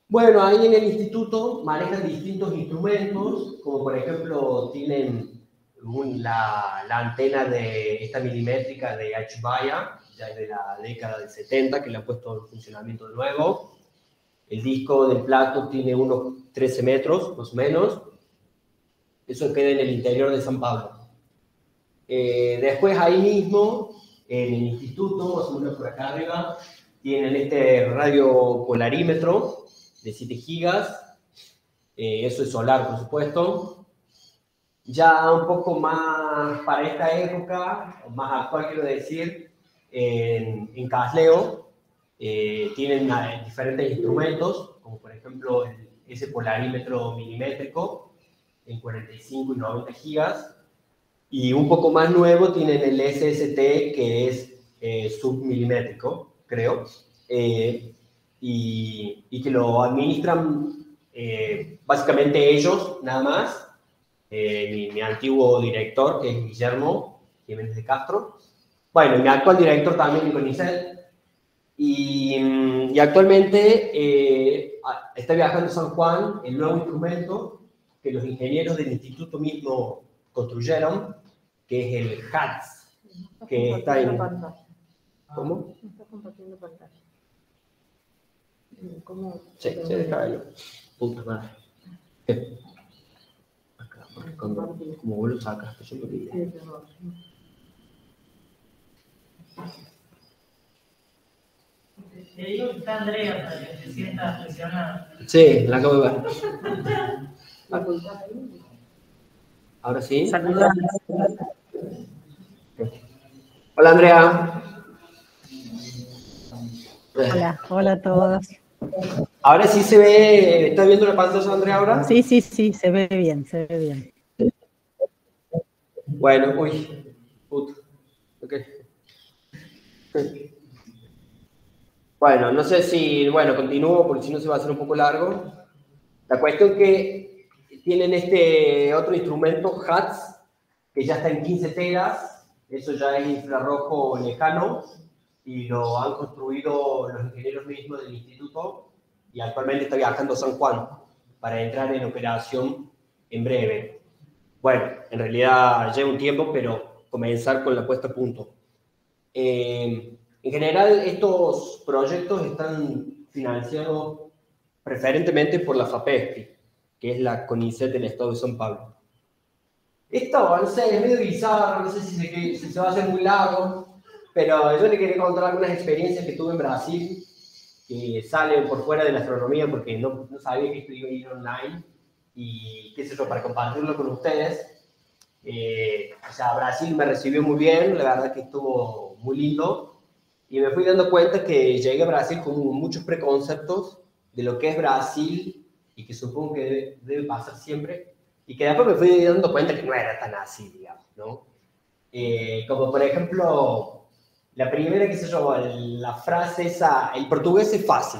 Bueno, ahí en el instituto manejan distintos instrumentos, como por ejemplo tienen la antena de esta milimétrica de H-Vaya, ya es de la década del 70, que le han puesto en funcionamiento de nuevo. El disco del plato tiene unos 13 metros, más o menos. Eso queda en el interior de San Pablo. Después ahí mismo, en el instituto, más o menos por acá arriba, tienen este radio polarímetro de 7 gigas. Eso es solar, por supuesto. Ya un poco más para esta época, más actual quiero decir, en Casleo tienen diferentes instrumentos, como por ejemplo ese polarímetro milimétrico en 45 y 90 gigas. Y un poco más nuevo tienen el SST, que es submilimétrico, creo, y que lo administran básicamente ellos, nada más. Mi antiguo director, que es Guillermo Jiménez de Castro. Bueno, mi actual director también, Niconicel. Y actualmente está viajando a San Juan el nuevo instrumento que los ingenieros del instituto mismo construyeron, que es el HATS, que está en pantalla. ¿Cómo? No está compartiendo pantalla. ¿Cómo? Sí, déjalo. Puta madre. Acá, porque como vos lo sacas, yo lo vi. Le digo que está Andrea para que se sienta presionada. Sí, la acabo de ver. Ahora sí. Saludos. Hola, Andrea. Hola a todos. Ahora sí se ve. ¿Estás viendo la pantalla, Andrea, ahora? Sí, se ve bien, se ve bien. Bueno, uy. Puta. Ok. Bueno, no sé si, continúo porque si no se va a hacer un poco largo. La cuestión que tienen este otro instrumento, HATS, que ya está en 15 teras, eso ya es infrarrojo lejano, y lo han construido los ingenieros mismos del instituto, y actualmente está viajando a San Juan para entrar en operación en breve. Bueno, en realidad lleva un tiempo, pero comenzar con la puesta a punto. En general, estos proyectos están financiados preferentemente por la FAPESPI, que es la CONICET del Estado de San Pablo. Esto, no sé, es medio bizarro, no sé si se va a hacer muy largo, pero yo le quería contar algunas experiencias que tuve en Brasil, que salen por fuera de la astronomía, porque no sabía que esto iba a ir online, y qué sé yo, para compartirlo con ustedes. Brasil me recibió muy bien, la verdad que estuvo muy lindo, y me fui dando cuenta que llegué a Brasil con muchos preconceptos de lo que es Brasil, y que supongo que debe pasar siempre, y que después me fui dando cuenta que no era tan así, digamos, ¿no? Como por ejemplo, la primera, qué sé yo, la frase esa, el portugués es fácil.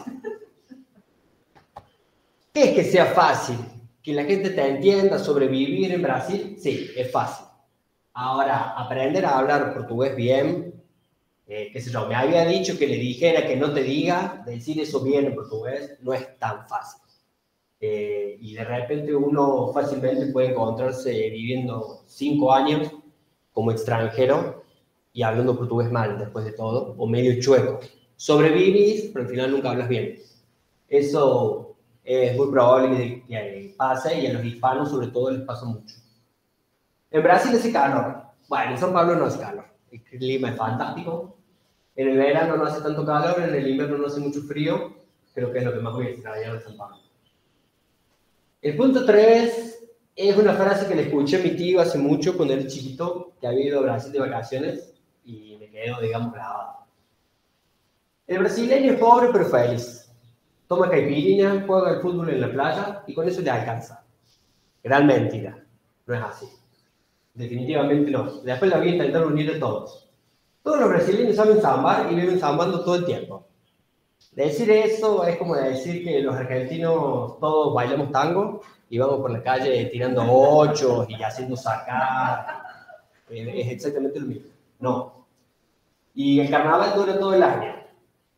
¿Qué es que sea fácil? Que la gente te entienda, sobrevivir en Brasil, sí, es fácil. Ahora, aprender a hablar portugués bien, qué sé yo, me había dicho que le dijera que no te diga, decir eso bien en portugués no es tan fácil. Y de repente uno fácilmente puede encontrarse viviendo 5 años como extranjero y hablando portugués mal después de todo, o medio chueco. Sobrevivís, pero al final nunca hablas bien. Eso es muy probable que pase, y a los hispanos sobre todo les pasa mucho. En Brasil hace calor. Bueno, en San Pablo no hace calor. El clima es fantástico. En el verano no hace tanto calor, en el invierno no hace mucho frío. Creo que es lo que más voy a extrañar de San Pablo. El punto 3 es una frase que le escuché a mi tío hace mucho cuando era chiquito, que había ido a Brasil de vacaciones, y me quedó, digamos, grabado. El brasileño es pobre pero feliz. Toma caipirinha, juega al fútbol en la playa y con eso le alcanza. Gran mentira. No es así. Definitivamente no. Después la voy a intentar unir a todos. Todos los brasileños saben zambar y viven zambando todo el tiempo. Decir eso es como decir que los argentinos todos bailamos tango y vamos por la calle tirando ochos y haciendo sacar. Es exactamente lo mismo. No. Y el carnaval dura todo el año.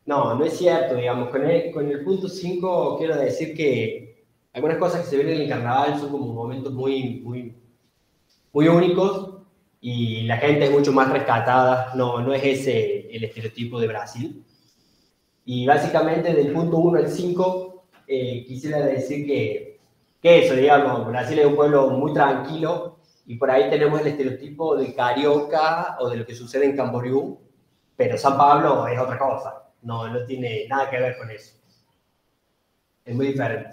No, no es cierto, digamos, con el punto 5 quiero decir que algunas cosas que se ven en el carnaval son como momentos muy únicos y la gente es mucho más rescatada, no es ese el estereotipo de Brasil. Y básicamente del punto 1 al 5 quisiera decir que eso, digamos, Brasil es un pueblo muy tranquilo y por ahí tenemos el estereotipo del carioca o de lo que sucede en Camboriú, pero San Pablo es otra cosa, no tiene nada que ver con eso. Es muy diferente.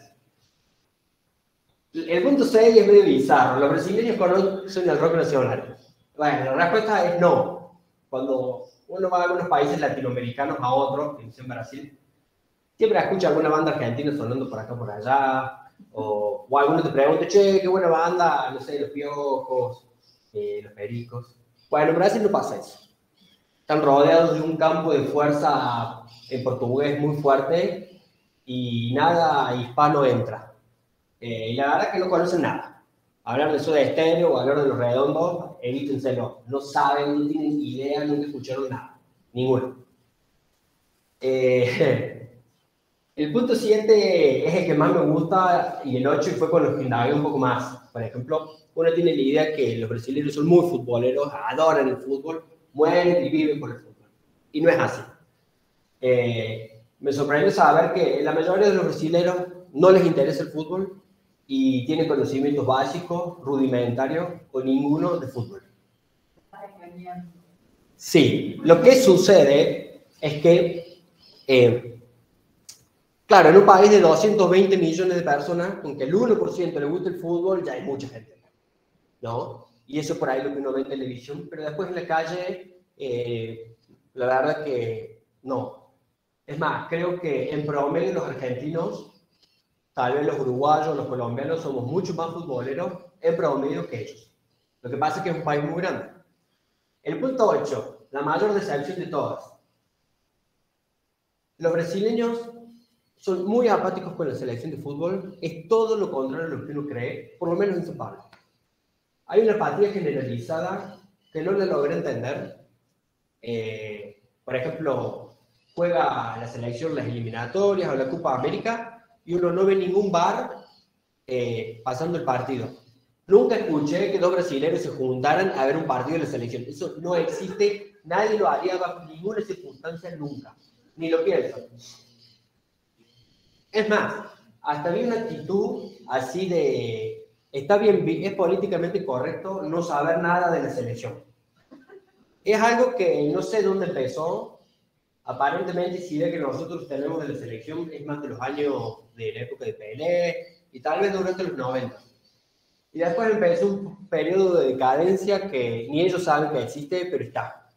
El punto 6 es medio bizarro. ¿Los brasileños conocen el rock nacional? Bueno, la respuesta es no. Cuando uno va a algunos países latinoamericanos a otros, que no en Brasil, siempre escucha alguna banda argentina sonando por acá por allá, o alguno te pregunta, che, qué buena banda, no sé, Los Piojos, Los Pericos. Bueno, en Brasil no pasa eso. Están rodeados de un campo de fuerza en portugués muy fuerte y nada hispano entra. Y la verdad es que no conocen nada. Hablar de Soda Stereo o hablar de Los Redondos, evítenselo. No saben, no tienen idea, nunca escucharon nada. Ninguno. El punto 7 es el que más me gusta y el 8 fue con los que indagué un poco más. Por ejemplo, uno tiene la idea que los brasileños son muy futboleros, adoran el fútbol, mueren y viven por el fútbol. Y no es así. Me sorprendió saber que la mayoría de los brasileños no les interesa el fútbol y tienen conocimientos básicos, rudimentarios o ninguno de fútbol. Sí, lo que sucede es que, claro, en un país de 220 millones de personas, con que el 1% le guste el fútbol, ya hay mucha gente, ¿no? Y eso por ahí lo que uno ve en televisión, pero después en la calle, la verdad que no. Es más, creo que en promedio los argentinos, tal vez los uruguayos, los colombianos, somos mucho más futboleros en promedio que ellos. Lo que pasa es que es un país muy grande. El punto 8, la mayor decepción de todas. Los brasileños son muy apáticos con la selección de fútbol, es todo lo contrario a lo que uno cree, por lo menos en San Pablo. Hay una apatía generalizada que no la logré entender. Por ejemplo, juega la selección las eliminatorias o la Copa América y uno no ve ningún bar pasando el partido. Nunca escuché que dos brasileños se juntaran a ver un partido de la selección. Eso no existe, nadie lo haría bajo ninguna circunstancia nunca, ni lo pienso. Es más, hasta vi una actitud así de, está bien, es políticamente correcto no saber nada de la selección. Es algo que no sé dónde empezó. Aparentemente, si ve que nosotros tenemos de la selección, es más de los años de la época de Pelé y tal vez durante los 90. Y después empezó un periodo de decadencia que ni ellos saben que existe, pero está.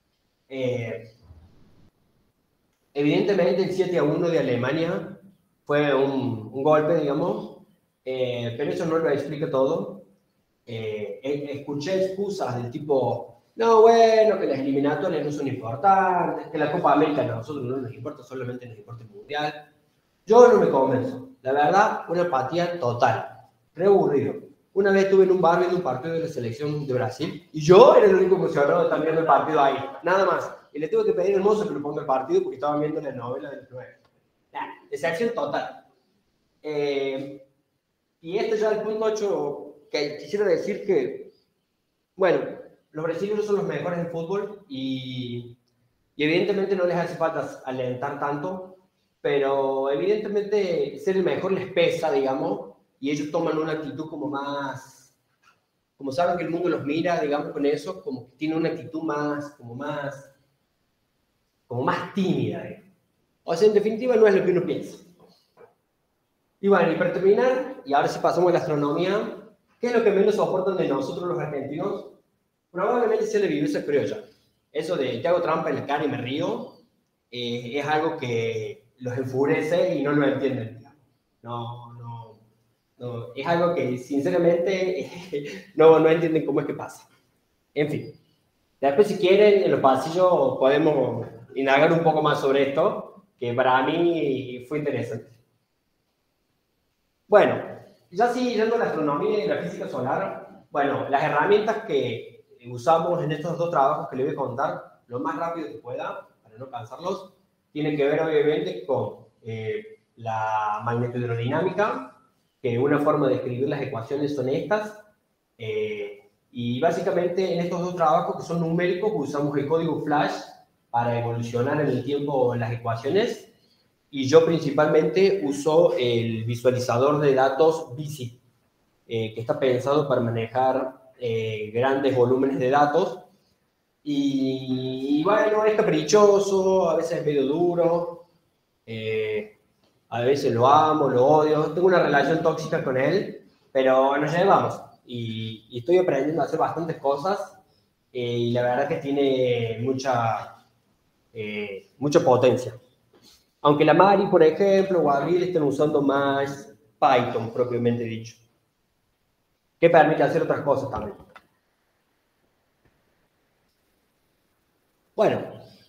Evidentemente, el 7-1 de Alemania fue un golpe, digamos, pero eso no lo explica todo. Escuché excusas del tipo, no, bueno, que las eliminatorias no son importantes, que la Copa América a nosotros no nos importa, solamente nos importa el Mundial. Yo no me convenzo. La verdad, una apatía total. Re aburrido. Una vez estuve en un bar viendo un partido de la selección de Brasil y yo era el único emocionado también del partido ahí. Nada más. Y le tuve que pedir al mozo que lo ponga el partido porque estaban viendo la novela del 9. Decepción total. Y esto ya el punto 8, que quisiera decir que, bueno, los brasileños son los mejores en fútbol y evidentemente no les hace falta alentar tanto, pero evidentemente ser el mejor les pesa, digamos, y ellos toman una actitud como más, como saben que el mundo los mira, digamos, con eso, como que tienen una actitud más tímida, digamos. O sea, en definitiva no es lo que uno piensa. Y bueno, y para terminar, y ahora sí pasamos a la astronomía, ¿qué es lo que menos soportan de nosotros los argentinos? Probablemente sea la viveza criolla. Eso de te hago trampa en la cara y me río, es algo que los enfurece y no lo entienden. No, es algo que sinceramente no entienden cómo es que pasa. En fin, después si quieren en los pasillos podemos indagar un poco más sobre esto, que para mí fue interesante. Bueno, ya siguiendo la astronomía y la física solar, bueno, las herramientas que usamos en estos dos trabajos que les voy a contar lo más rápido que pueda, para no cansarlos, tiene que ver obviamente con la magnetohidrodinámica, que una forma de escribir las ecuaciones son estas, y básicamente en estos dos trabajos que son numéricos usamos el código Flash para evolucionar en el tiempo las ecuaciones, y yo principalmente uso el visualizador de datos BISI, que está pensado para manejar grandes volúmenes de datos. Y bueno, es caprichoso, a veces es medio duro, a veces lo amo, lo odio, tengo una relación tóxica con él, pero nos llevamos y estoy aprendiendo a hacer bastantes cosas y la verdad que tiene mucha potencia. Aunque la Mari, por ejemplo, o Abril estén usando más Python propiamente dicho, que permite hacer otras cosas también. Bueno.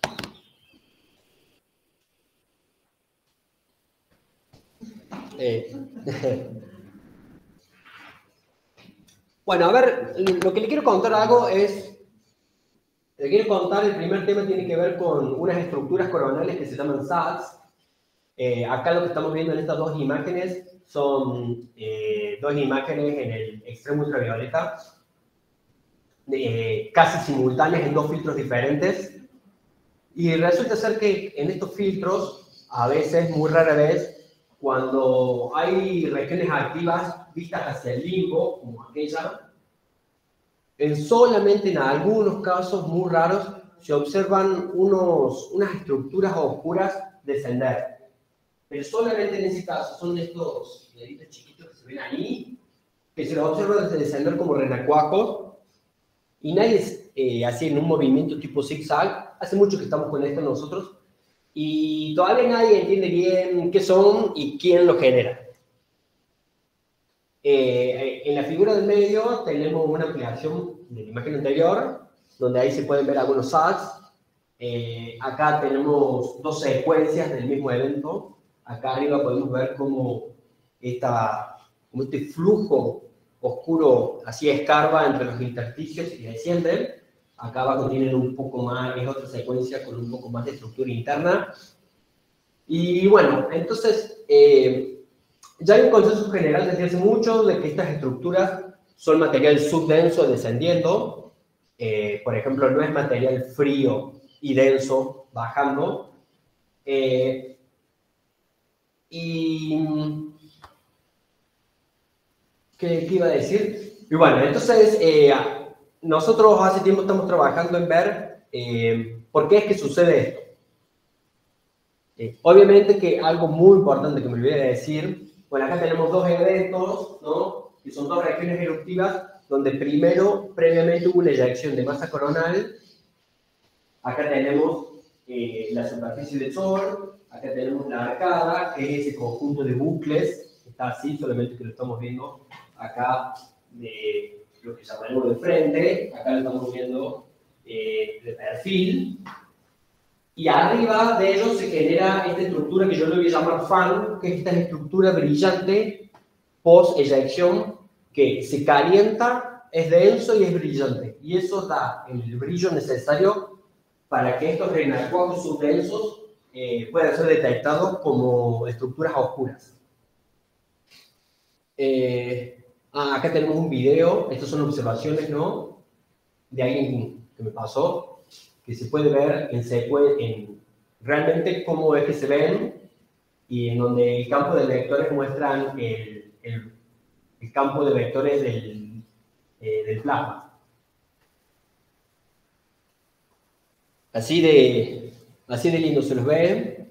Bueno, a ver, lo que le quiero contar algo es, le quiero contar, el primer tema tiene que ver con unas estructuras coronales que se llaman SATs. Acá lo que estamos viendo en estas dos imágenes son dos imágenes en el extremo ultravioleta, casi simultáneas en dos filtros diferentes. Y resulta ser que en estos filtros, a veces, muy rara vez, cuando hay regiones activas vistas hacia el limbo, como aquella, solamente en algunos casos muy raros se observan unas estructuras oscuras descender. Pero solamente en ese caso son estos deditos chiquitos que se ven ahí, que se los observa descender como renacuajos, y nadie así en un movimiento tipo zigzag. Hace mucho que estamos con esto nosotros, y todavía nadie entiende bien qué son y quién lo genera. En la figura del medio tenemos una ampliación de la imagen anterior, donde ahí se pueden ver algunos SATs. Acá tenemos dos secuencias del mismo evento. Acá arriba podemos ver cómo este flujo oscuro así escarba entre los intersticios y descienden. Acá abajo tienen un poco más, es otra secuencia con un poco más de estructura interna. Y bueno, entonces, ya hay un consenso general desde hace mucho de que estas estructuras son material subdenso descendiendo. Por ejemplo, no es material frío y denso bajando. ¿Qué iba a decir? Y bueno, entonces, nosotros hace tiempo estamos trabajando en ver por qué es que sucede esto. Obviamente que algo muy importante que me olvidé de decir, bueno, acá tenemos dos eventos, ¿no? Que son dos regiones eruptivas, donde primero, previamente hubo una eyección de masa coronal. Acá tenemos la superficie del Sol, acá tenemos la arcada, que es ese conjunto de bucles, que está así, solamente que lo estamos viendo acá de lo que llamaremos de frente, acá lo estamos viendo de perfil, y arriba de ellos se genera esta estructura que yo le voy a llamar fan, que es esta estructura brillante post-eyección, que se calienta, es denso y es brillante, y eso da el brillo necesario para que estos renacuajos subdensos puedan ser detectados como estructuras oscuras. Acá tenemos un video, estas son observaciones, ¿no?, de alguien que me pasó, que se puede ver realmente cómo es que se ven, y en donde el campo de vectores muestran el campo de vectores del plasma. Así de lindo se los ve.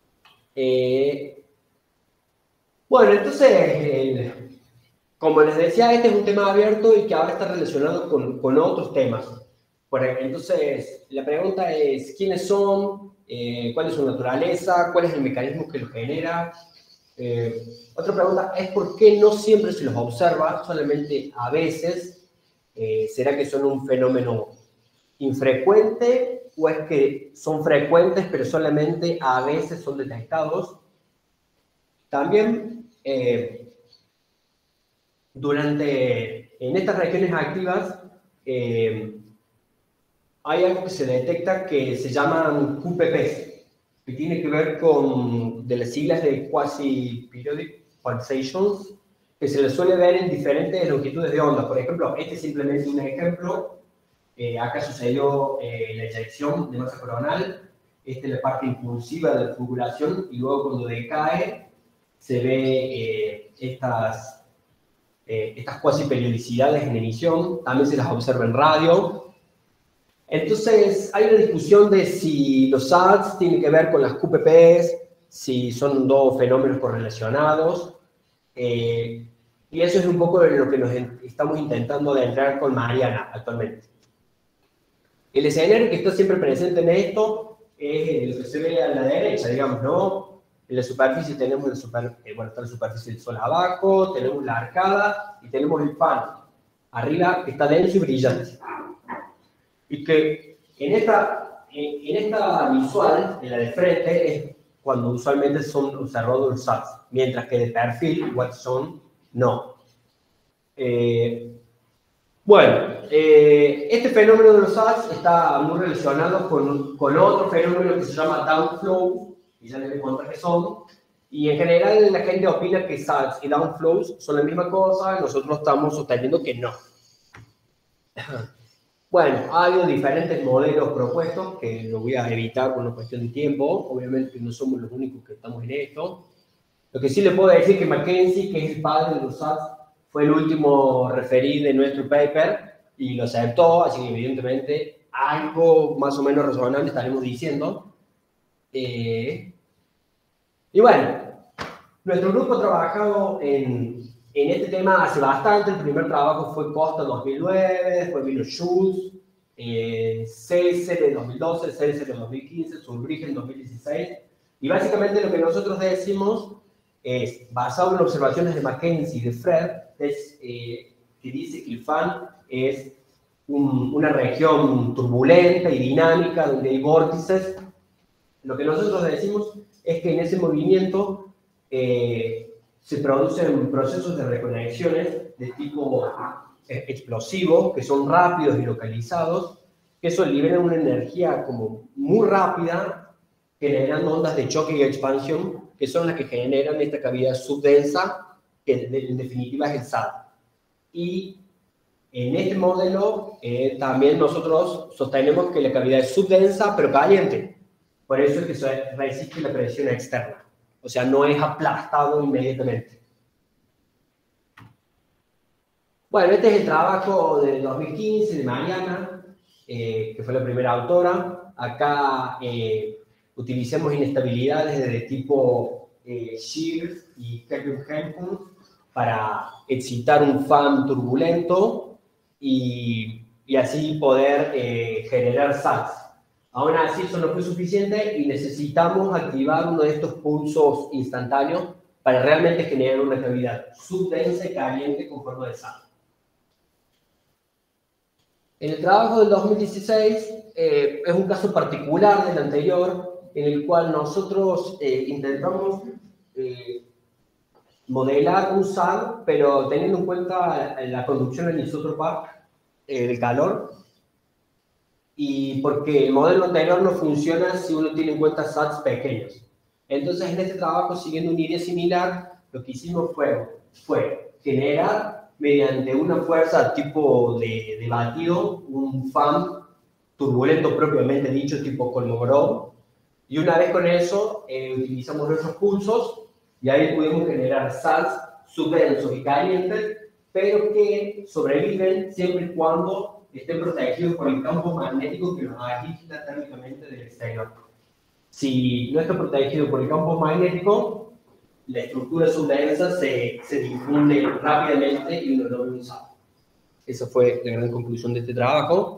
Bueno, entonces, como les decía, este es un tema abierto y que ahora está relacionado con otros temas. Entonces, la pregunta es, ¿quiénes son? ¿Cuál es su naturaleza? ¿Cuál es el mecanismo que los genera? Otra pregunta es, ¿por qué no siempre se los observa? Solamente a veces. ¿Será que son un fenómeno infrecuente o es que son frecuentes pero solamente a veces son detectados? También, en estas regiones activas, hay algo que se detecta que se llaman QPPs. que tiene que ver con de las siglas de quasi-periodic pulsations, que se le suele ver en diferentes longitudes de onda. Por ejemplo, este es simplemente un ejemplo. Acá sucedió la eyección de masa coronal. Esta es la parte impulsiva de la fulguración, y luego cuando decae se ve estas cuasi-periodicidades en emisión. También se las observa en radio. Entonces, hay una discusión de si los SATs tienen que ver con las QPPs, si son dos fenómenos correlacionados, y eso es un poco de lo que nos estamos intentando adentrar con Mariana actualmente. El escenario que está siempre presente en esto es el que se ve a la derecha, digamos, ¿no? En la superficie tenemos está la superficie del Sol abajo, tenemos la arcada y tenemos el fan arriba, que está denso y brillante. Y que en esta visual, en la de frente, es cuando usualmente son observados los SATs, mientras que de perfil, Watson, no. Este fenómeno de los SATs está muy relacionado con otro fenómeno que se llama downflow, y ya les voy a contar qué son. Y en general la gente opina que SATs y downflows son la misma cosa, nosotros estamos sosteniendo que no. Bueno, ha habido diferentes modelos propuestos, que lo voy a evitar por una cuestión de tiempo. Obviamente no somos los únicos que estamos en esto. Lo que sí le puedo decir es que Mackenzie, que es el padre de los SATs, fue el último referido de nuestro paper y lo aceptó, así que evidentemente algo más o menos razonable estaremos diciendo. Y bueno, nuestro grupo ha trabajado en este tema hace bastante. El primer trabajo fue Costa 2009, después vino Schultz, Seltzer en 2012, Seltzer en 2015, Zurbrigg en 2016. Y básicamente lo que nosotros decimos es, basado en observaciones de Mackenzie y de Fred, que dice que el fan es una región turbulenta y dinámica donde hay vórtices. Lo que nosotros decimos es que en ese movimiento se producen procesos de reconexiones de tipo explosivo, que son rápidos y localizados, que eso libera una energía como muy rápida, generando ondas de choque y expansión, que son las que generan esta cavidad subdensa, que en definitiva es el SAT. Y en este modelo también nosotros sostenemos que la cavidad es subdensa, pero caliente. Por eso es que se resiste la presión externa. O sea, no es aplastado inmediatamente. Bueno, este es el trabajo de 2015 de Mariana, que fue la primera autora. Acá utilizamos inestabilidades de tipo shear y Kelvin-Helmholtz para excitar un fan turbulento y así poder generar SATs. Aún así, eso no fue suficiente y necesitamos activar uno de estos pulsos instantáneos para realmente generar una cavidad subdensa y caliente con forma de SAT. En el trabajo del 2016 es un caso particular del anterior, en el cual nosotros intentamos modelar un SAT, pero teniendo en cuenta la conducción anisótropa del calor, y porque el modelo anterior no funciona si uno tiene en cuenta SATs pequeños. Entonces, en este trabajo, siguiendo una idea similar, lo que hicimos fue generar, mediante una fuerza tipo de batido, un fan turbulento propiamente dicho, tipo Kolmogorov, y una vez con eso, utilizamos nuestros pulsos, y ahí pudimos generar SATs subdensos y calientes, pero que sobreviven siempre y cuando estén protegidos por el campo magnético que los agita térmicamente del exterior. Si no está protegido por el campo magnético, la estructura subdensa se difunde rápidamente y uno no ve un SAT. Esa fue la gran conclusión de este trabajo.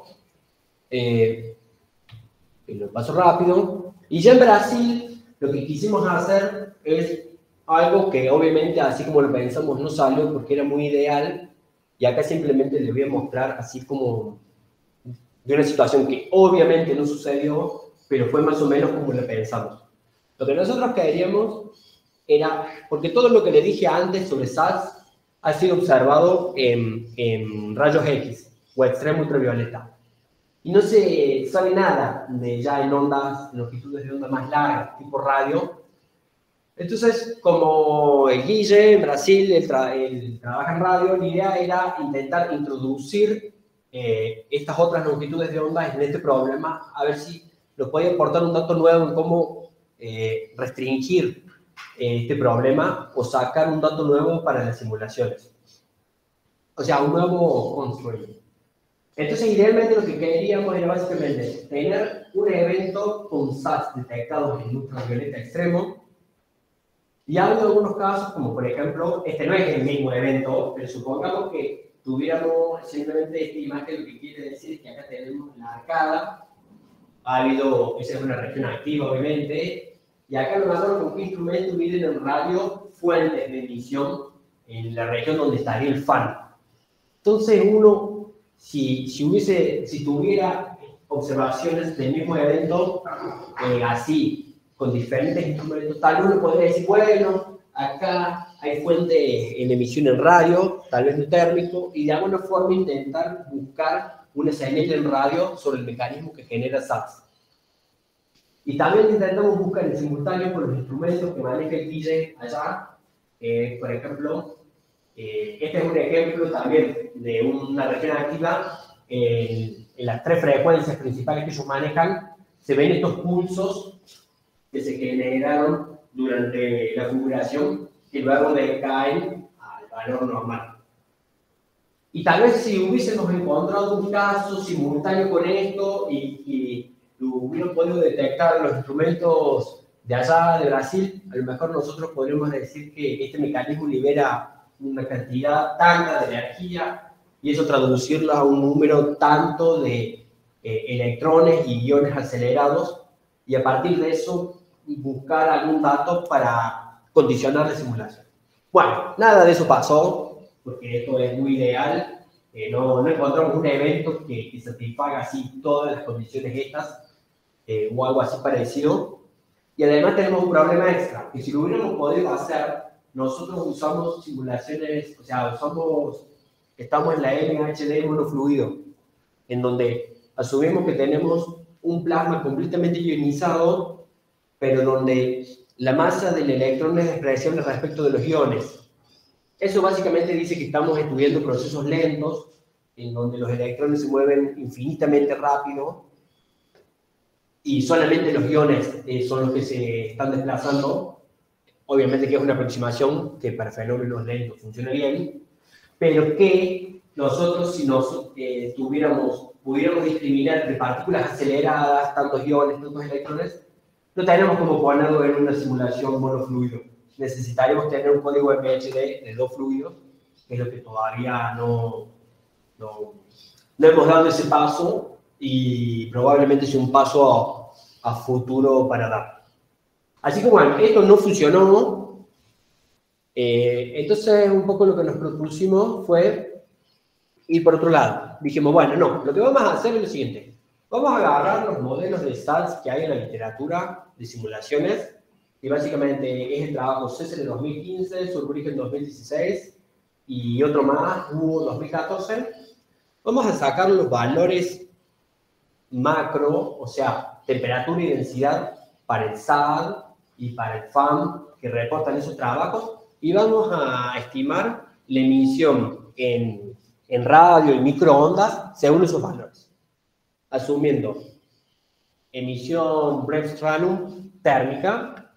Lo paso rápido. Y ya en Brasil, lo que quisimos hacer es algo que obviamente, así como lo pensamos, no salió porque era muy ideal. Y acá simplemente les voy a mostrar así como de una situación que obviamente no sucedió, pero fue más o menos como lo pensamos. Lo que nosotros queríamos era, porque todo lo que le dije antes sobre SATs ha sido observado en rayos X o extremo ultravioleta. y no se sabe nada de ya en ondas, longitudes de onda más largas, tipo radio. Entonces, como el Guille en Brasil, él trabaja en radio, la idea era intentar introducir estas otras longitudes de onda en este problema, a ver si nos podía aportar un dato nuevo en cómo restringir este problema o sacar un dato nuevo para las simulaciones. O sea, un nuevo constraint. Entonces, idealmente lo que queríamos era básicamente tener un evento con SATs detectados en ultravioleta extremo. Y ha habido algunos casos, como por ejemplo, este no es el mismo evento, pero supongamos que tuviéramos simplemente esta imagen, lo que quiere decir es que acá tenemos la arcada, ha habido, esa es una región activa obviamente, y acá no me acuerdo con qué instrumento miden en radio fuentes de emisión en la región donde estaría el fan. Entonces uno, si tuviera observaciones del mismo evento, así, con diferentes instrumentos, tal vez uno podría decir, bueno, acá hay fuente en emisión en radio, tal vez no térmico, y de alguna forma intentar buscar una señal en radio sobre el mecanismo que genera SATs. Y también intentamos buscar en simultáneo con los instrumentos que maneja el DJ allá, por ejemplo, este es un ejemplo también de una región activa. En las 3 frecuencias principales que ellos manejan, se ven estos pulsos que se generaron durante la configuración que luego decaen al valor normal. Y tal vez si hubiésemos encontrado un caso simultáneo con esto y lo hubiéramos podido detectar en los instrumentos de allá de Brasil, a lo mejor nosotros podríamos decir que este mecanismo libera una cantidad tanta de energía y eso traducirlo a un número tanto de electrones y iones acelerados y a partir de eso buscar algún dato para condicionar la simulación. Bueno, nada de eso pasó porque esto es muy ideal, no encontramos un evento que satisfaga así todas las condiciones estas o algo así parecido y además tenemos un problema extra, que si lo hubiéramos podido hacer nosotros usamos simulaciones, o sea, estamos en la MHD monofluido, en donde asumimos que tenemos un plasma completamente ionizado, pero donde la masa del electrón es despreciable respecto de los iones. Eso básicamente dice que estamos estudiando procesos lentos, en donde los electrones se mueven infinitamente rápido, y solamente los iones son los que se están desplazando. Obviamente que es una aproximación que para fenómenos lentos funciona bien, pero que nosotros si pudiéramos discriminar entre partículas aceleradas, tantos iones, tantos electrones, no tenemos como ponerlo en una simulación monofluido. Necesitaríamos tener un código MHD de 2 fluidos, que es lo que todavía no hemos dado ese paso y probablemente sea un paso a futuro para dar. Así que bueno, esto no funcionó, entonces un poco lo que nos propusimos fue ir por otro lado. Dijimos, bueno, no, lo que vamos a hacer es lo siguiente, vamos a agarrar los modelos de SATs que hay en la literatura de simulaciones, y básicamente es el trabajo CESEL de 2015, Solbrig 2016, y otro más, Hugo 2014. Vamos a sacar los valores macro, o sea, temperatura y densidad para el SAT, y para el FAM que reportan esos trabajos y vamos a estimar la emisión en radio y microondas según esos valores, asumiendo emisión Bremsstrahlung térmica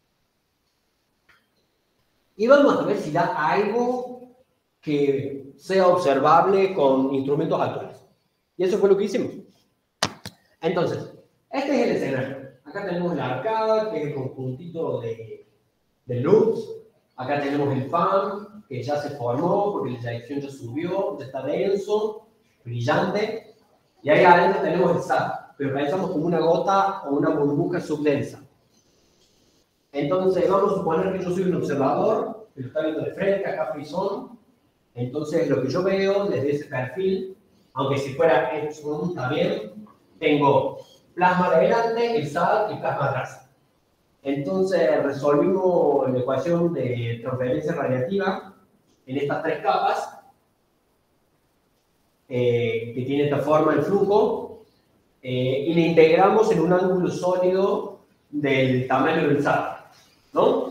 y vamos a ver si da algo que sea observable con instrumentos actuales. Y eso fue lo que hicimos. Entonces, este es el escenario. Acá tenemos la arcada, que es el conjuntito de loops. Acá tenemos el fan, que ya se formó porque la eyección ya subió, ya está denso, brillante. Y ahí adentro tenemos el SAT, pero pensamos como una gota o una burbuja subdensa. Entonces, vamos a suponer que yo soy un observador, que lo está viendo de frente, acá frisón. Entonces, lo que yo veo desde ese perfil, aunque si fuera Epsilon, está bien, tengo plasma adelante, el SAT y plasma atrás. Entonces resolvimos la ecuación de transferencia radiativa en estas 3 capas, que tiene esta forma el flujo, y le integramos en un ángulo sólido del tamaño del SAT, ¿no?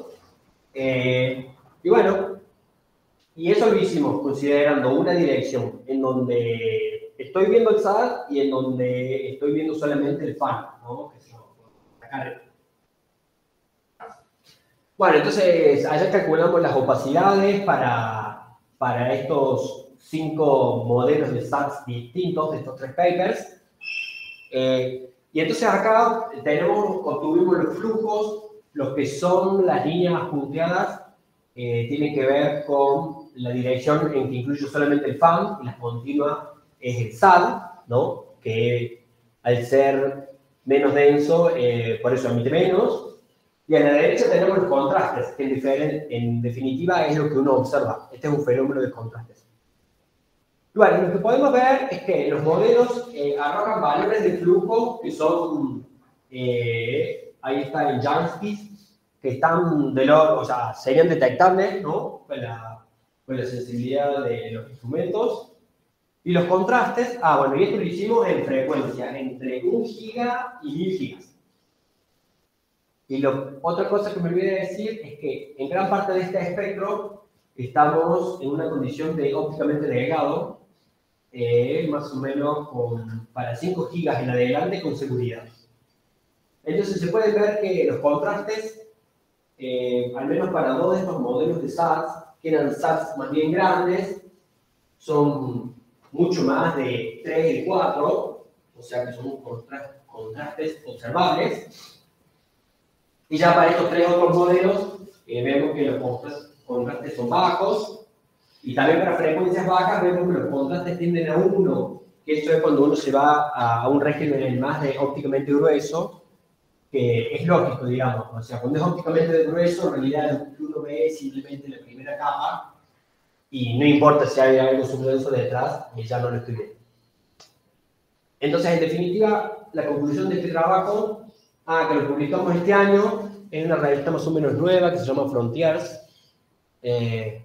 Y bueno, y eso lo hicimos considerando una dirección en donde estoy viendo el SAT y en donde estoy viendo solamente el fan, ¿no? Que es la carga. Bueno, entonces allá calculamos las opacidades para estos 5 modelos de SATs distintos de estos 3 papers. Y entonces acá obtuvimos los flujos, los que son las líneas punteadas, tienen que ver con la dirección en que incluyo solamente el fan, y la continua es el SAD, ¿no? Que al ser menos denso, por eso emite menos. Y a la derecha tenemos los contrastes, que en definitiva es lo que uno observa. Este es un fenómeno de contrastes. Bueno, lo que podemos ver es que los modelos arrojan valores de flujo que son, ahí está el Jansky, que están o sea, serían detectables, ¿no? Con la sensibilidad de los instrumentos. Y los contrastes, bueno, y esto lo hicimos en frecuencia, entre 1 giga y 1000 gigas. Y otra cosa que me olvidé decir es que en gran parte de este espectro estamos en una condición de ópticamente delgado, más o menos para 5 gigas en adelante con seguridad. Entonces se puede ver que los contrastes, al menos para 2 de estos modelos de SATs, que eran SATs más bien grandes, son mucho más de 3 y 4, o sea que son contrastes observables. Y ya para estos 3 otros modelos, vemos que los contrastes son bajos, y también para frecuencias bajas vemos que los contrastes tienden a 1, que eso es cuando uno se va a un régimen más de ópticamente grueso, que es lógico, digamos. O sea, cuando es ópticamente grueso, en realidad lo que uno ve es simplemente la primera capa, y no importa si hay algo subdenso detrás, ya no lo estoy viendo. Entonces, en definitiva, la conclusión de este trabajo, que lo publicamos este año, en una revista más o menos nueva que se llama Frontiers, es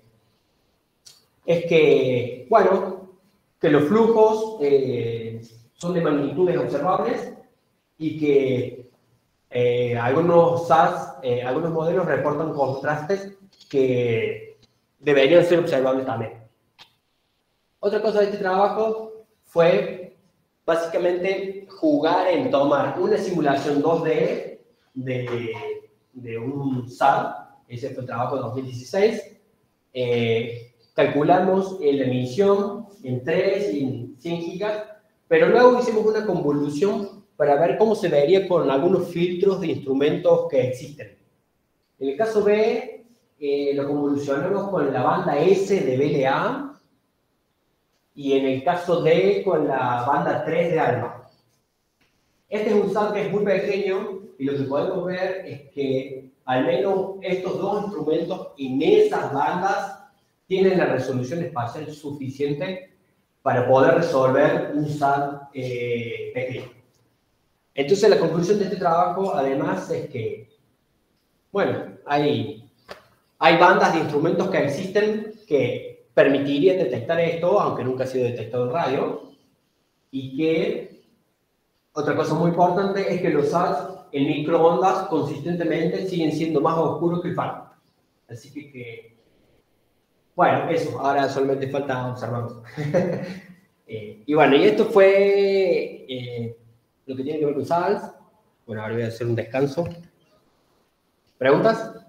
que, bueno, que los flujos son de magnitudes observables y que algunos SATs, algunos modelos reportan contrastes que deberían ser observables también. Otra cosa de este trabajo fue básicamente jugar en tomar una simulación 2D de un SAT, ese fue el trabajo de 2016, calculamos la emisión en 3 y en 100 gigas, pero luego hicimos una convolución para ver cómo se vería con algunos filtros de instrumentos que existen. En el caso B, lo convolucionamos con la banda S de VLA, y en el caso D, con la banda 3 de ALMA. Este es un SAT que es muy pequeño, y lo que podemos ver es que al menos estos 2 instrumentos en esas bandas tienen la resolución espacial suficiente para poder resolver un SAT pequeño. Entonces la conclusión de este trabajo, además, es que, bueno, hay bandas de instrumentos que existen que permitirían detectar esto, aunque nunca ha sido detectado en radio, y que otra cosa muy importante es que los SATs en microondas consistentemente siguen siendo más oscuros que el faro. Así que bueno, eso, ahora solamente falta observarlos. Y bueno, y esto fue lo que tiene que ver con SATs. Bueno, ahora voy a hacer un descanso. ¿Preguntas?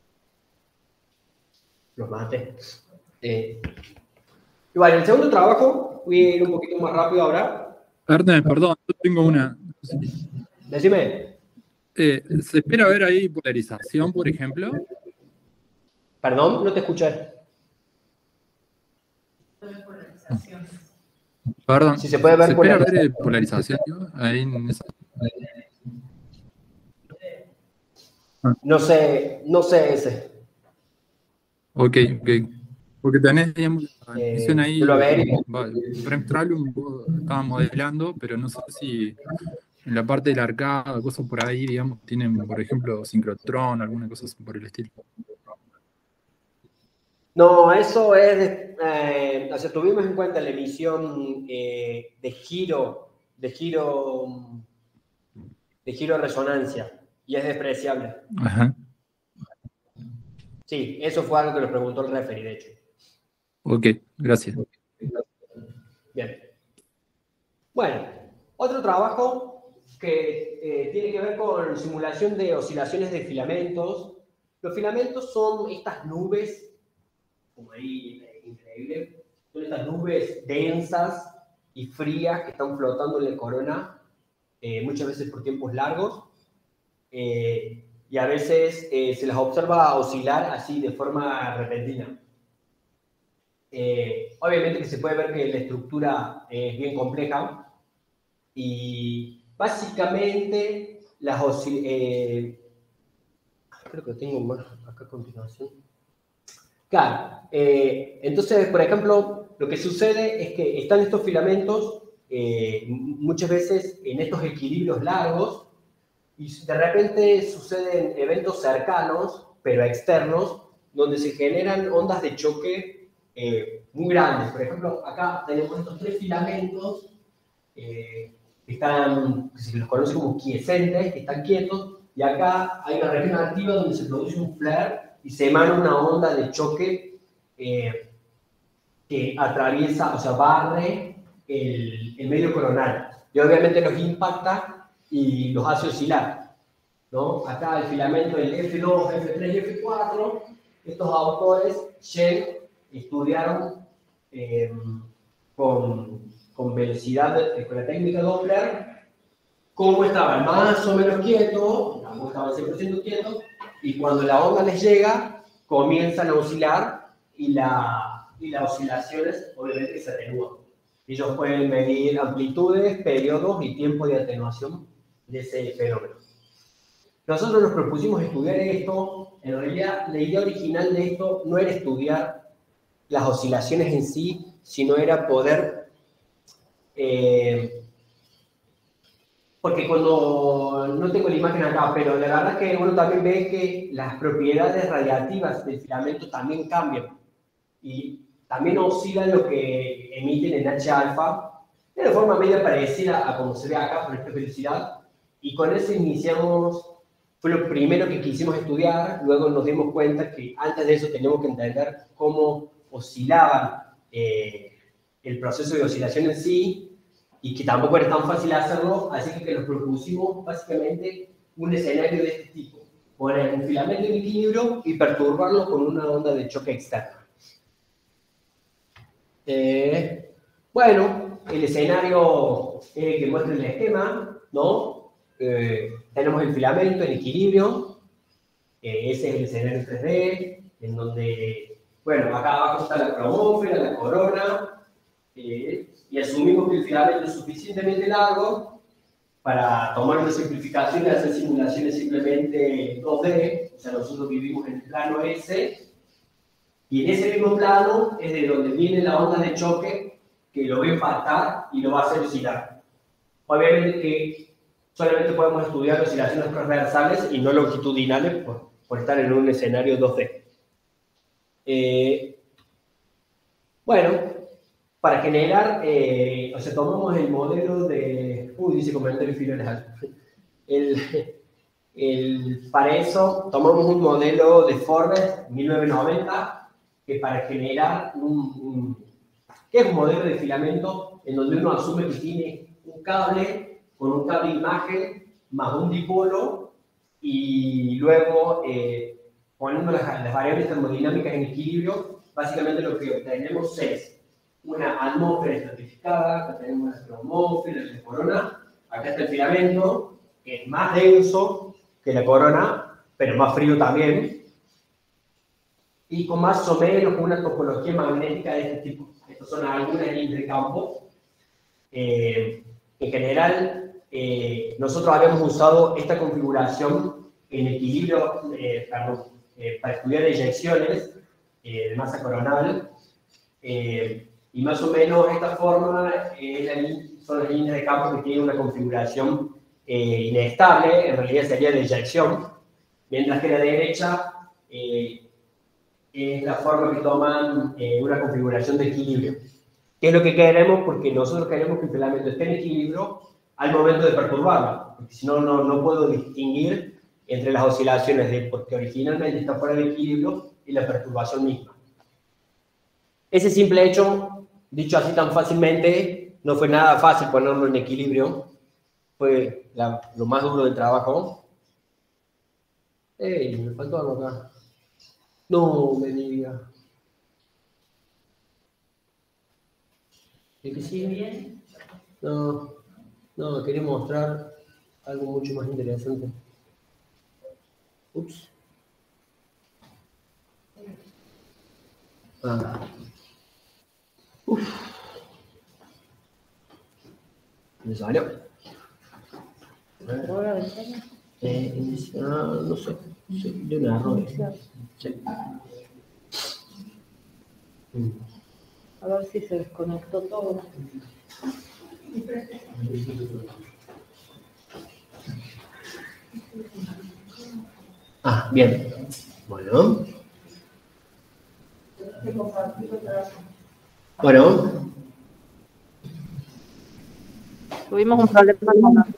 Los maté. Y bueno, el segundo trabajo, voy a ir un poquito más rápido ahora. Perdón, yo tengo una. Decime. ¿Se espera ver ahí polarización, por ejemplo? Perdón, no te escuché. Perdón, si se puede ver ¿se espera ver polarización ahí en esa? No sé ese. Ok. Porque tenés, digamos, la emisión ahí, Premtralum estaba modelando, pero no sé si en la parte del arcado, cosas por ahí, digamos, tienen, por ejemplo, sincrotrón, alguna cosa por el estilo. No, eso es, o sea, tuvimos en cuenta la emisión de giro de giro de resonancia y es despreciable. Ajá. Sí, eso fue algo que lo preguntó el referee, de hecho. Ok, gracias. Bien. Bueno, otro trabajo que tiene que ver con simulación de oscilaciones de filamentos. Los filamentos son estas nubes, como ahí, increíble, son estas nubes densas y frías que están flotando en la corona, muchas veces por tiempos largos, y a veces se las observa oscilar así de forma repentina. Obviamente que se puede ver que la estructura es bien compleja y básicamente las creo que tengo más acá a continuación. Claro, entonces, por ejemplo, lo que sucede es que están estos filamentos muchas veces en estos equilibrios largos y de repente suceden eventos cercanos, pero externos, donde se generan ondas de choque muy grandes. Por ejemplo, acá tenemos estos 3 filamentos que se los conoce como quiescentes, que están quietos, y acá hay una región activa donde se produce un flare y se emana una onda de choque que atraviesa, o sea, barre el medio coronal. Y obviamente los impacta y los hace oscilar, ¿no? Acá el filamento del F2, F3 y F4, estos autores, Shell, estudiaron con velocidad, con la técnica Doppler, cómo estaban más o menos quietos, cómo estaban 100% quietos, y cuando la onda les llega, comienzan a oscilar y las oscilaciones obviamente se atenúan. Ellos pueden medir amplitudes, periodos y tiempo de atenuación de ese fenómeno. Nosotros nos propusimos estudiar esto. En realidad, la idea original de esto no era estudiar las oscilaciones en sí, sino era poder... porque cuando, no tengo la imagen acá, pero la verdad es que uno también ve que las propiedades radiativas del filamento también cambian. Y también oscilan lo que emiten en H-alfa, de forma media parecida a como se ve acá, por esta velocidad. Y con eso iniciamos, fue lo primero que quisimos estudiar, luego nos dimos cuenta que antes de eso teníamos que entender cómo oscilaban el proceso de oscilación en sí, y que tampoco era tan fácil hacerlo, así que nos propusimos básicamente un escenario de este tipo. Poner un filamento en equilibrio y perturbarlo con una onda de choque externa. Bueno, el escenario que muestra el esquema, ¿no? Tenemos el filamento en equilibrio, ese es el escenario 3D, en donde, bueno, acá abajo está la cromósfera, la corona, y asumimos que el filamento es suficientemente largo para tomar una simplificación y hacer simulaciones simplemente 2D, o sea, nosotros vivimos en el plano S, y en ese mismo plano es de donde viene la onda de choque que lo va a impactar y lo va a hacer oscilar. Obviamente que solamente podemos estudiar oscilaciones transversales y no longitudinales por estar en un escenario 2D. Bueno, para generar, o sea, tomamos el modelo de... dice comentario final. Para eso tomamos un modelo de Forbes 1990, que para generar ¿qué es un modelo de filamento? En donde uno asume que tiene un cable con un cable imagen más un dipolo, y luego poniendo las variables termodinámicas en equilibrio, básicamente lo que obtenemos es una atmósfera estratificada. Acá tenemos la cromósfera, la corona, acá está el filamento, que es más denso que la corona, pero más frío también, y con más o menos una topología magnética de este tipo. Estas son algunas líneas de campo. En general, nosotros habíamos usado esta configuración en equilibrio, para estudiar eyecciones de masa coronal, y más o menos esta forma son las líneas de campo que tienen una configuración inestable, en realidad sería de eyección, mientras que la derecha es la forma que toman una configuración de equilibrio. ¿Qué es lo que queremos? Porque nosotros queremos que el filamento esté en equilibrio al momento de perturbarlo, porque si no, no puedo distinguir entre las oscilaciones de porque originalmente está fuera de equilibrio y la perturbación misma. Ese simple hecho, dicho así tan fácilmente, no fue nada fácil ponerlo en equilibrio, fue lo más duro del trabajo. ¡Ey! Me faltó algo acá. No me diga. ¿El que sigue? No, quería mostrar algo mucho más interesante. Ups. Uf. ¿Me salió? No sé. Sí, de un error. Sí. A ver si se desconectó todo. Bien. Bueno. Tuvimos un problema con la...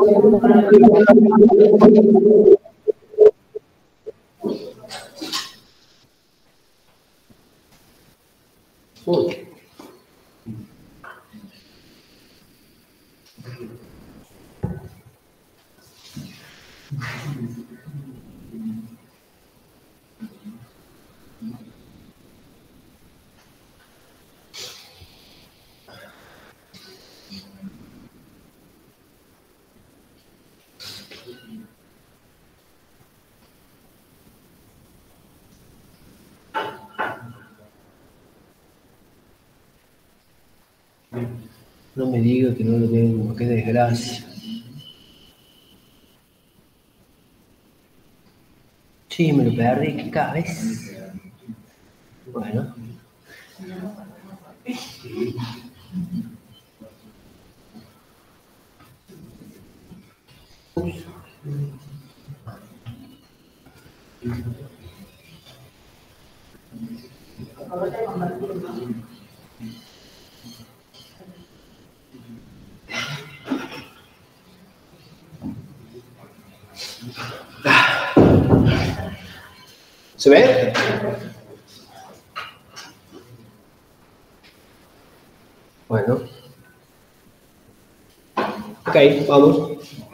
No me diga que no lo tengo, qué desgracia. Sí, me lo perdí, qué cabeza. Bueno. ¿Se ve? Bueno. Ok, vamos.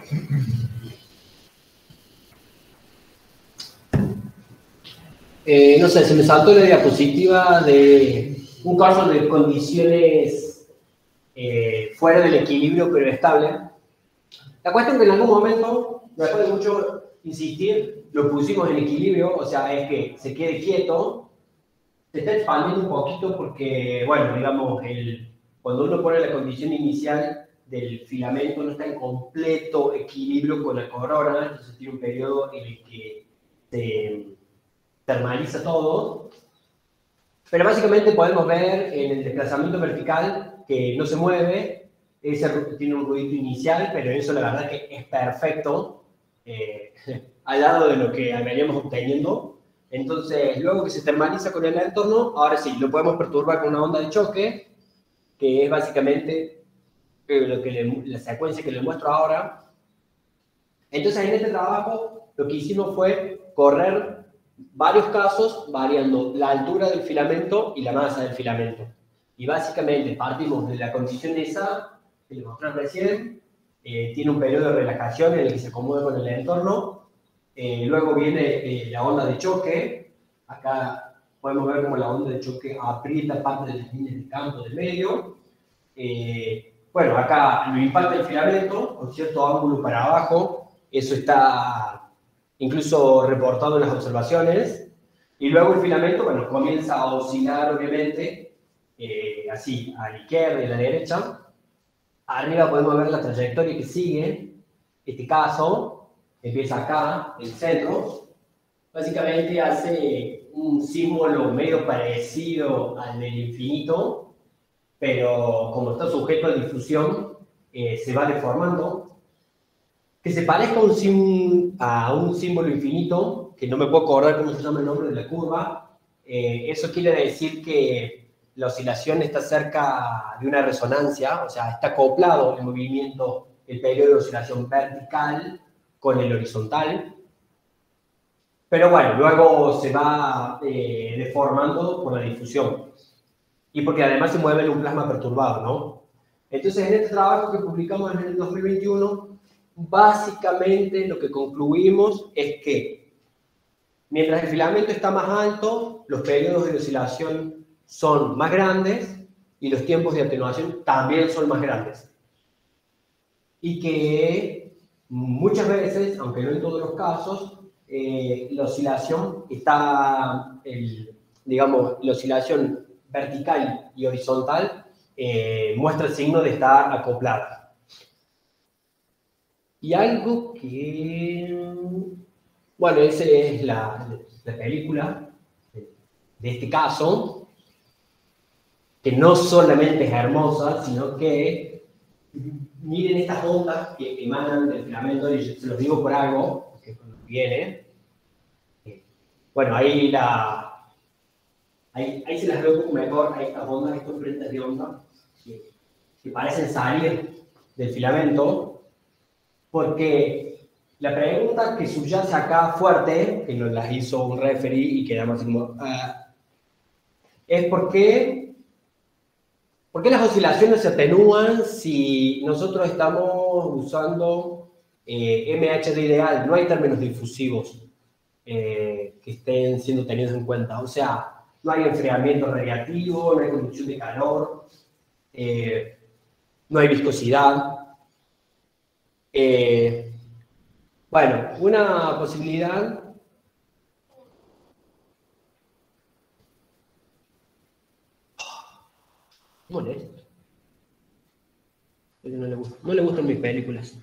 No sé, se me saltó la diapositiva de un caso de condiciones fuera del equilibrio pero estable. La cuestión que en algún momento, después de mucho insistir, lo pusimos en equilibrio, o sea, es que se quede quieto, se está expandiendo un poquito porque, bueno, digamos, cuando uno pone la condición inicial del filamento no está en completo equilibrio con la corona, entonces tiene un periodo en el que se termaliza todo, pero básicamente podemos ver en el desplazamiento vertical que no se mueve, ese tiene un ruido inicial, pero eso la verdad que es perfecto al lado de lo que veníamos obteniendo. Entonces, luego que se termaliza con el entorno, ahora sí, lo podemos perturbar con una onda de choque, que es básicamente la secuencia que les muestro ahora. Entonces, en este trabajo, lo que hicimos fue correr varios casos variando la altura del filamento y la masa del filamento. Y básicamente partimos de la condición esa, que les mostré recién, tiene un periodo de relajación en el que se acomoda con el entorno. Luego viene la onda de choque. Acá podemos ver cómo la onda de choque aprieta parte de las líneas de campo del medio. Bueno, acá lo impacta el filamento con cierto ángulo para abajo. Eso está incluso reportado en las observaciones. Y luego el filamento, bueno, comienza a oscilar, obviamente, así, a la izquierda y a la derecha. Arriba podemos ver la trayectoria que sigue. Este caso empieza acá, en el centro. Básicamente hace un símbolo medio parecido al del infinito, pero como está sujeto a difusión, se va deformando. Que se parezca a un símbolo infinito, que no me puedo acordar cómo se llama el nombre de la curva, eso quiere decir que la oscilación está cerca de una resonancia, o sea, está acoplado el movimiento, el periodo de oscilación vertical con el horizontal. Pero bueno, luego se va deformando por la difusión. Y porque además se mueve en un plasma perturbado, ¿no? Entonces, en este trabajo que publicamos en el 2021, básicamente lo que concluimos es que mientras el filamento está más alto, los periodos de oscilación son más grandes y los tiempos de atenuación también son más grandes. Y que muchas veces, aunque no en todos los casos, la oscilación está, digamos, la oscilación vertical y horizontal muestra el signo de estar acoplada. Y algo que... Bueno, esa es la película de este caso, que no solamente es hermosa, sino que miren estas ondas que emanan del filamento, y se los digo por algo, porque viene. Bueno, ahí se las veo un poco mejor, a estas ondas, estos frentes de onda, que parecen salir del filamento, porque la pregunta que subyace acá fuerte, que nos las hizo un referee y quedamos así como, es ¿por qué las oscilaciones se atenúan si nosotros estamos usando MHD ideal? No hay términos difusivos que estén siendo tenidos en cuenta. O sea, no hay enfriamiento radiativo, no hay conducción de calor, no hay viscosidad. Bueno, una posibilidad... Molesto. No le gustan mis películas.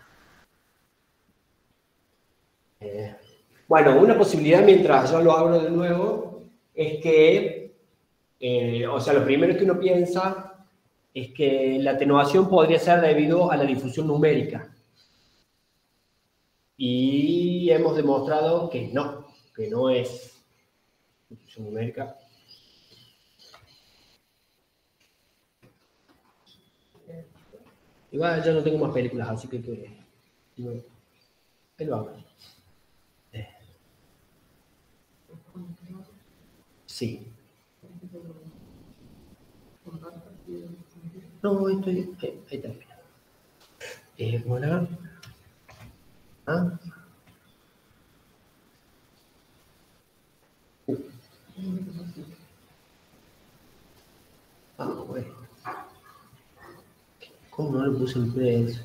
Bueno, una posibilidad, mientras yo lo abro de nuevo, es que, o sea, lo primero que uno piensa es que la atenuación podría ser debido a la difusión numérica. Y hemos demostrado que no es difusión numérica. Igual ya no tengo más películas, así que ahí lo hago. Sí. No, estoy... Ahí termina. Bueno. ¿Ah? Bueno. ¿Cómo no le puse el precio?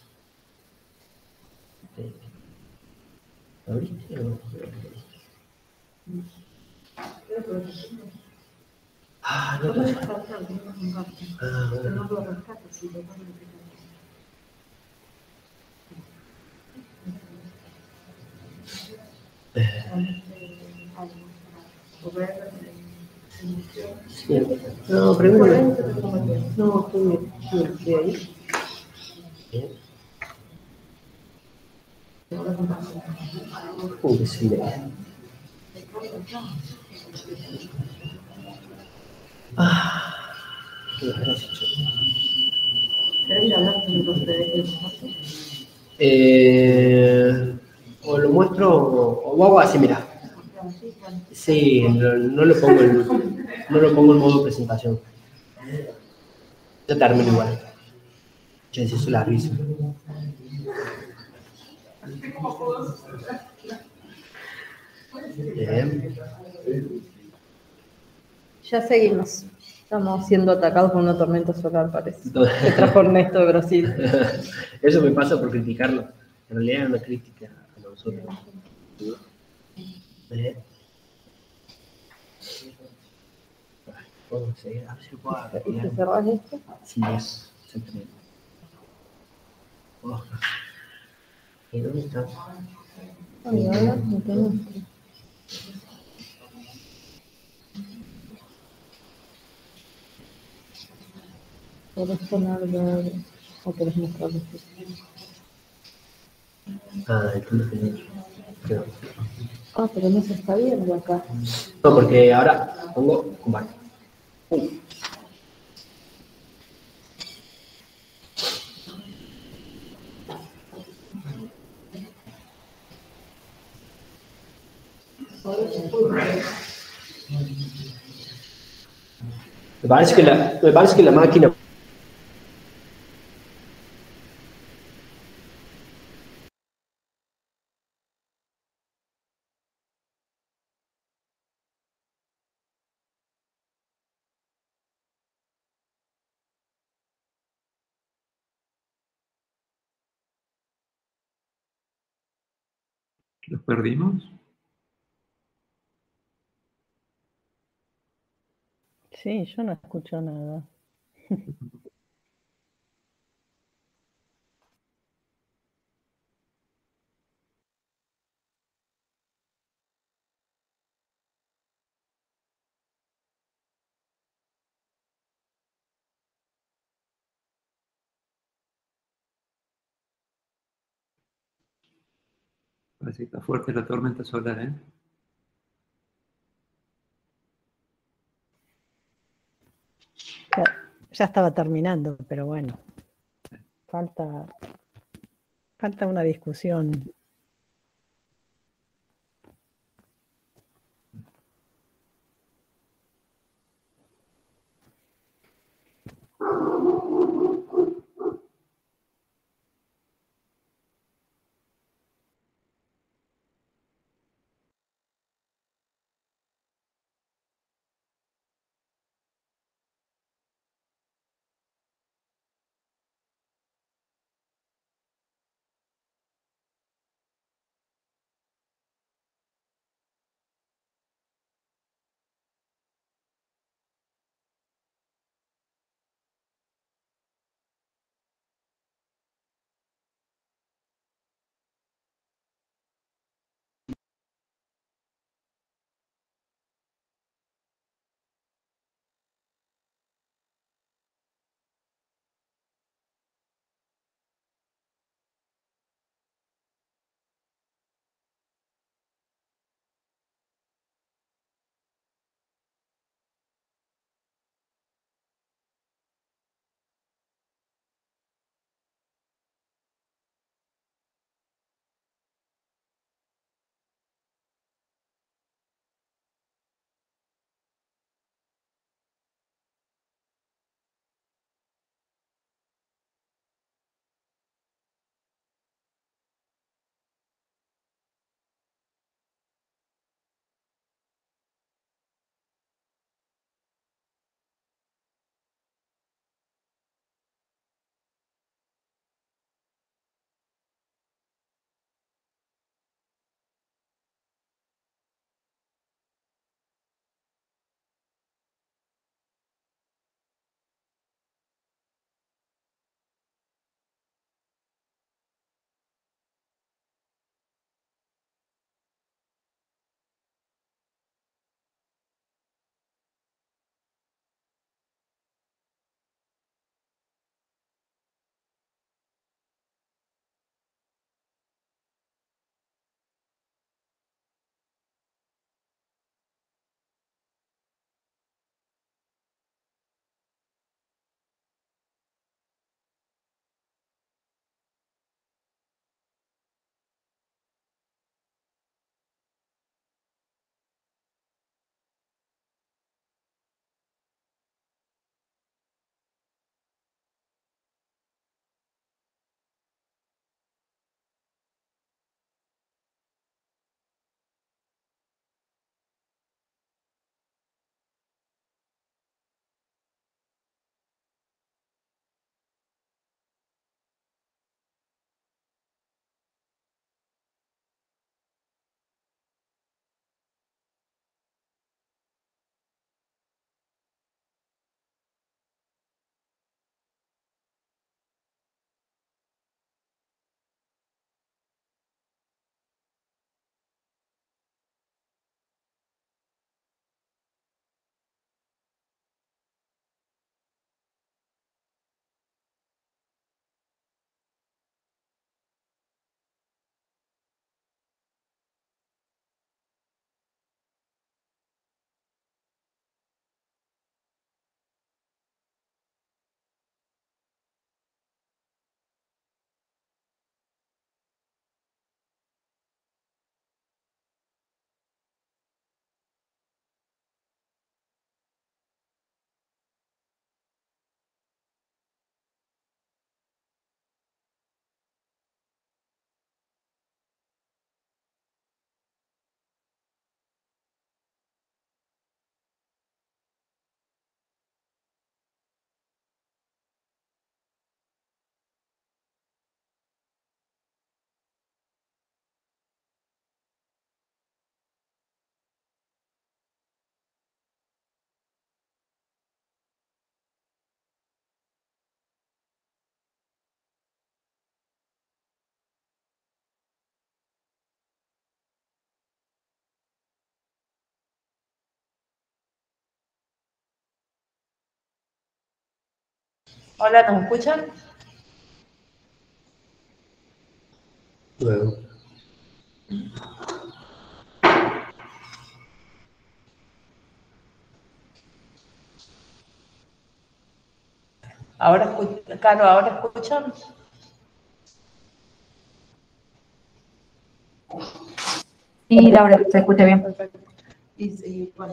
¿Abriste o no? Ah, no. No, primero. No, estoy ahí. ¿Cómo que sí? Qué desgracia. ¿Querés hablar con el profe de o lo muestro o hago así, mira. Sí, no lo pongo en modo presentación. Ya termino igual. Ya eso la risa. Bien. Ya seguimos. Estamos siendo atacados por una tormenta solar, parece. Que trajo Ernesto de Brasil. Eso me pasa por criticarlo. En realidad es una crítica a nosotros. Vamos a seguir. A ver si lo puedo hacer. ¿Y te cerrás esto? Sí, es. Exactamente. ¿Y dónde está? Ay, ahora no tengo. ¿Puedes ponerlo o quieres mostrarlo? Esto lo tenía. Creo. Pero no se está viendo acá. No, porque ahora pongo compartir. Me parece que la máquina... ¿Los perdimos? Sí, yo no escucho nada. Parece que está fuerte la tormenta solar, ¿eh? Ya estaba terminando, pero bueno, falta una discusión. Hola, ¿nos escuchan? Luego. Caro, ¿ahora escuchan? Sí, Laura, se escucha bien. Perfecto. Y bueno,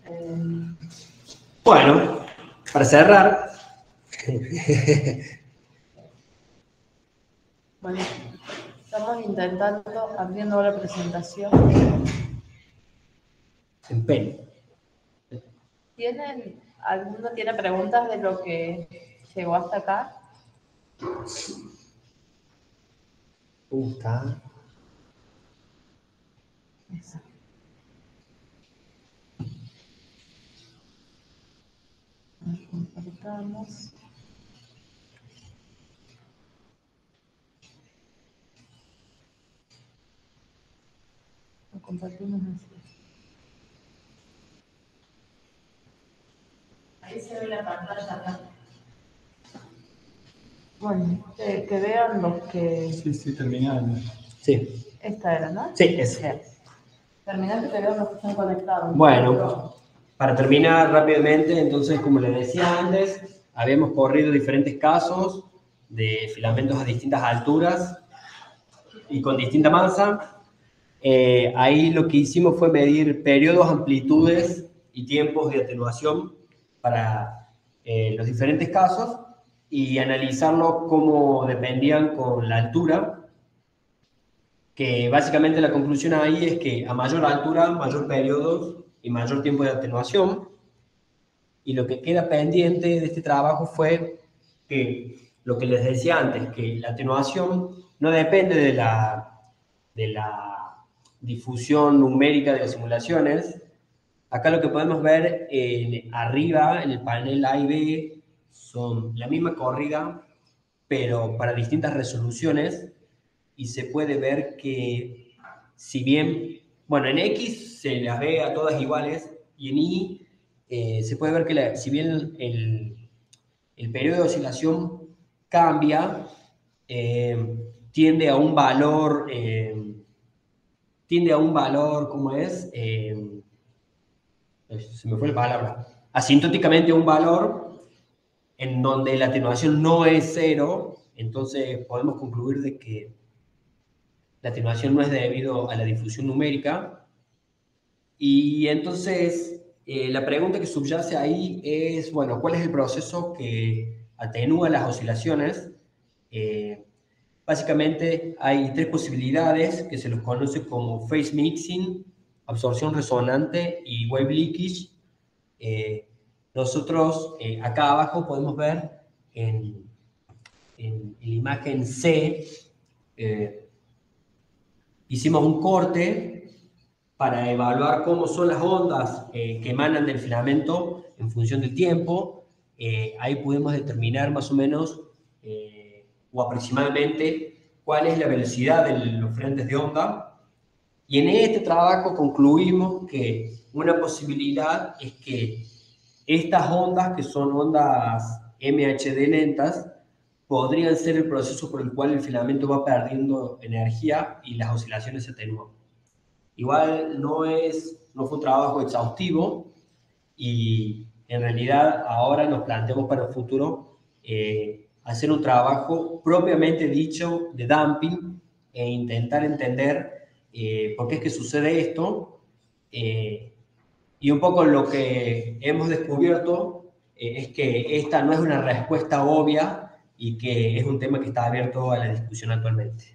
Bueno, para cerrar. bueno, estamos intentando, abriendo la presentación. Empeño. ¿Alguno tiene preguntas de lo que llegó hasta acá? Está. Compartamos. Lo compartimos así. Ahí se ve la pantalla acá. Bueno, que vean los que... Sí, terminando. Sí. Esta era, ¿no? Sí, eso. Terminar que vean los que están conectados. Bueno, para terminar rápidamente, entonces, como les decía antes, habíamos corrido diferentes casos de filamentos a distintas alturas y con distinta masa. Ahí lo que hicimos fue medir periodos, amplitudes y tiempos de atenuación para los diferentes casos y analizarlos cómo dependían con la altura, que básicamente la conclusión ahí es que a mayor altura, mayor periodos y mayor tiempo de atenuación. Y lo que queda pendiente de este trabajo fue que lo que les decía antes, que la atenuación no depende de la difusión numérica de las simulaciones. Acá lo que podemos ver arriba, en el panel A y B, son la misma corrida, pero para distintas resoluciones, y se puede ver que, si bien, bueno, en X se las ve a todas iguales, y en Y se puede ver que si bien el periodo de oscilación cambia, tiende a un valor, ¿cómo es? Se me fue la palabra. Asintóticamente a un valor en donde la atenuación no es cero, entonces podemos concluir de que la atenuación no es debido a la difusión numérica. Y entonces, la pregunta que subyace ahí es, bueno, ¿cuál es el proceso que atenúa las oscilaciones? Básicamente hay tres posibilidades que se los conoce como phase mixing, absorción resonante y wave leakage. Nosotros acá abajo podemos ver en la imagen C, hicimos un corte para evaluar cómo son las ondas que emanan del filamento en función del tiempo. Ahí podemos determinar más o menos o aproximadamente cuál es la velocidad de los frentes de onda. Y en este trabajo concluimos que una posibilidad es que estas ondas, que son ondas MHD lentas, podrían ser el proceso por el cual el filamento va perdiendo energía y las oscilaciones se atenúan. Igual no fue un trabajo exhaustivo y en realidad ahora nos planteamos para el futuro hacer un trabajo propiamente dicho de damping e intentar entender por qué es que sucede esto. Y un poco lo que hemos descubierto es que esta no es una respuesta obvia y que es un tema que está abierto a la discusión actualmente.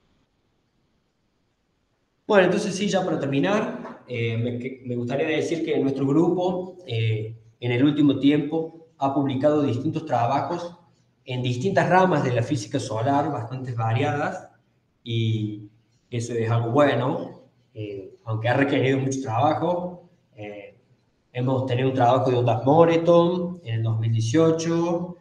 Bueno, entonces sí, ya para terminar, me gustaría decir que nuestro grupo en el último tiempo ha publicado distintos trabajos en distintas ramas de la física solar, bastante variadas, y eso es algo bueno, aunque ha requerido mucho trabajo. Hemos tenido un trabajo de ondas Moreton en el 2018,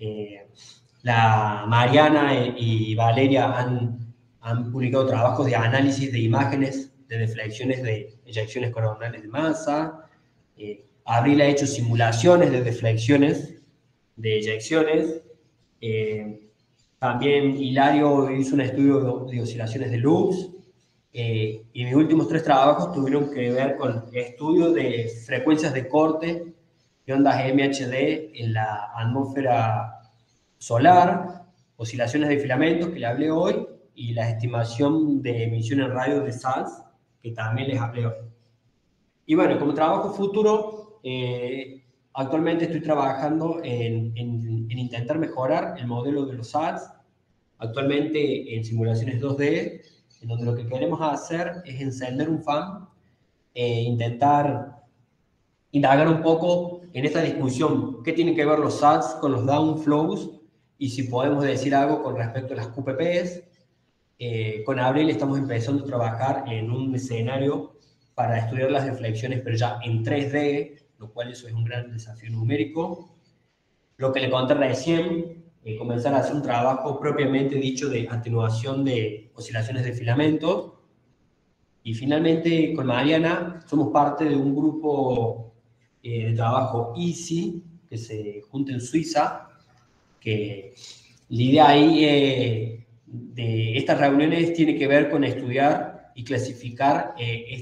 la Mariana y Valeria han publicado trabajos de análisis de imágenes de deflecciones de eyecciones coronales de masa. Abril ha hecho simulaciones de deflecciones de eyecciones. También Hilario hizo un estudio de oscilaciones de loops. Y mis últimos 3 trabajos tuvieron que ver con estudio de frecuencias de corte de ondas MHD en la atmósfera solar, oscilaciones de filamentos que le hablé hoy, y la estimación de emisión en radio de SALS, que también les hablé hoy. Y bueno, como trabajo futuro, actualmente estoy trabajando en intentar mejorar el modelo de los SALS, actualmente en simulaciones 2D, en donde lo que queremos hacer es encender un fan e intentar indagar un poco en esta discusión, qué tienen que ver los SALS con los downflows, y si podemos decir algo con respecto a las QPPs. Con Abril estamos empezando a trabajar en un escenario para estudiar las deflexiones, pero ya en 3D, lo cual eso es un gran desafío numérico. Lo que le conté recién, comenzar a hacer un trabajo propiamente dicho de atenuación de oscilaciones de filamentos. Y finalmente, con Mariana, somos parte de un grupo de trabajo EASY, que se junta en Suiza, que la idea ahí de estas reuniones tiene que ver con estudiar y clasificar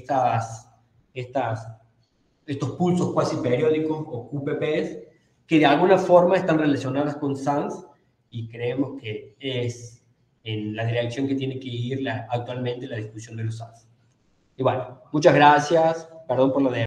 estos pulsos cuasi periódicos o QPPs, que de alguna forma están relacionadas con SALS, y creemos que es en la dirección que tiene que ir actualmente la discusión de los SALS. Y bueno, muchas gracias, perdón por lo de